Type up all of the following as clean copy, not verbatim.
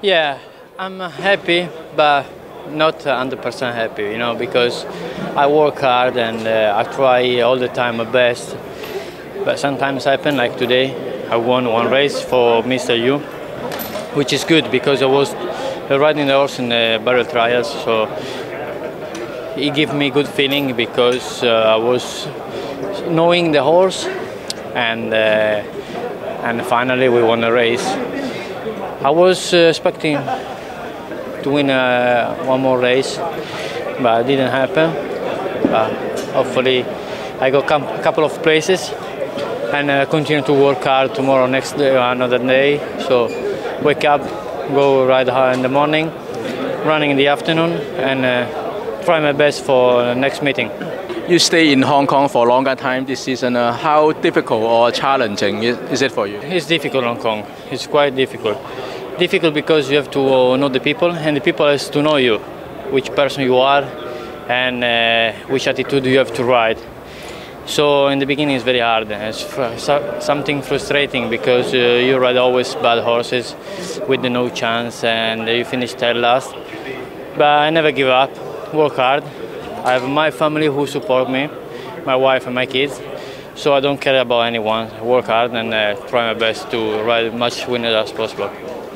Yeah, I'm happy, but not 100% happy, because I work hard and I try all the time my best. But sometimes happen, like today, I won one race for Mr. U, which is good because I was riding the horse in the barrel trials, so he gave me good feeling because I was knowing the horse, and finally we won the race. I was expecting to win one more race, but it didn't happen. Hopefully, I got a couple of places and continue to work hard tomorrow, next day, another day. So wake up, go ride hard in the morning, running in the afternoon, and try my best for the next meeting. You stay in Hong Kong for a longer time this season. How difficult or challenging is it for you? It's difficult in Hong Kong. It's quite difficult. Difficult because you have to know the people, and the people has to know you, which person you are, and which attitude you have to ride. So in the beginning it's very hard. It's something frustrating because you ride always bad horses with no chance, and you finish third last. But I never give up. Work hard. I have my family who support me, my wife and my kids. So I don't care about anyone. I work hard and try my best to ride much winners as possible.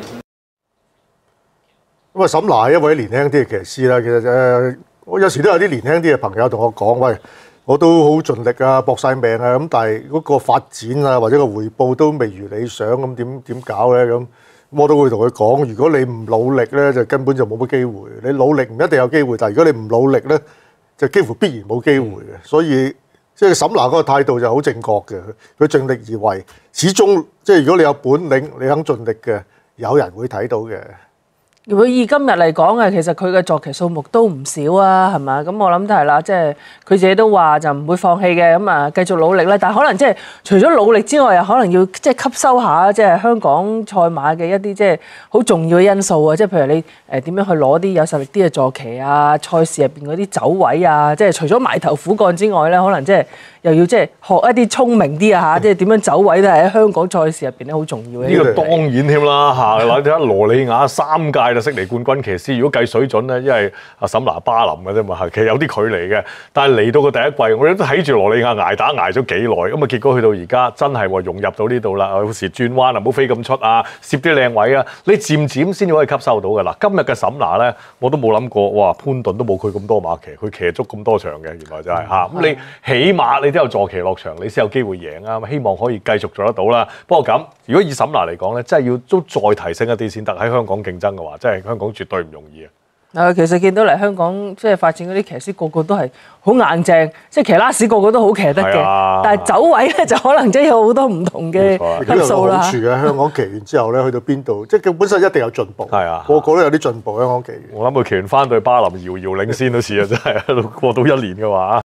咁啊，沈拿係一位年輕啲嘅騎師啦。其實我有時都有啲年輕啲嘅朋友同我講，喂，我都好盡力啊，搏晒命啊，咁但係嗰個發展啊或者個回報都未如理想，咁點搞咧？咁我都會同佢講，如果你唔努力咧，就根本就冇乜機會。你努力唔一定有機會，但係如果你唔努力咧，就幾乎必然冇機會嘅。所以即係沈拿嗰個態度就好正確嘅，佢盡力而為，始終即係如果你有本領，你肯盡力嘅，有人會睇到嘅。 如果以今日嚟講啊，其實佢嘅坐騎數目都唔少啊，係嘛？咁我諗都係啦，即係佢自己都話就唔會放棄嘅，咁啊繼續努力啦。但係可能即係除咗努力之外，又可能要即係吸收下即係香港賽馬嘅一啲即係好重要嘅因素啊，即係譬如你點樣去攞啲有實力啲嘅坐騎啊，賽事入邊嗰啲走位啊，即係除咗埋頭苦幹之外咧，可能即係又要即係學一啲聰明啲啊嚇，即係點樣走位都係喺香港賽事入邊咧好重要嘅。 呢個當然添啦嚇，嗱睇下羅里亞3屆悉尼冠軍騎師，如果計水準咧，因為阿沈拿巴林嘅啫嘛，其實有啲距離嘅。但係嚟到個第一季，我哋都睇住羅里亞捱打捱咗幾耐，咁啊結果去到而家真係融入到呢度啦。有時轉彎啊，唔好飛咁出啊，攝啲靚位啊，你漸漸先至可以吸收到嘅。嗱，今日嘅沈拿咧，我都冇諗過，哇！潘頓都冇佢咁多馬騎，佢騎足咁多場嘅，原來就係嚇。咁你起碼你都有坐騎落場，你先有機會贏啊！希望可以繼續做得到啦。不過咁，如果以沈拿嚟講咧，真係要都再提升一啲先得。喺香港競爭嘅話，真係香港絕對唔容易啊！ 其實見到嚟香港即係發展嗰啲騎師個個都係好硬淨，即係騎拉士個個都好騎得嘅。但係走位咧就可能真係有好多唔同嘅級數啦。 好處嘅香港騎完之後咧，去到邊度，即係佢本身一定有進步。係啊，個個都有啲進步香港騎。 我諗佢騎完翻對巴林遙遙領先都似啊！真係過到1年嘅話。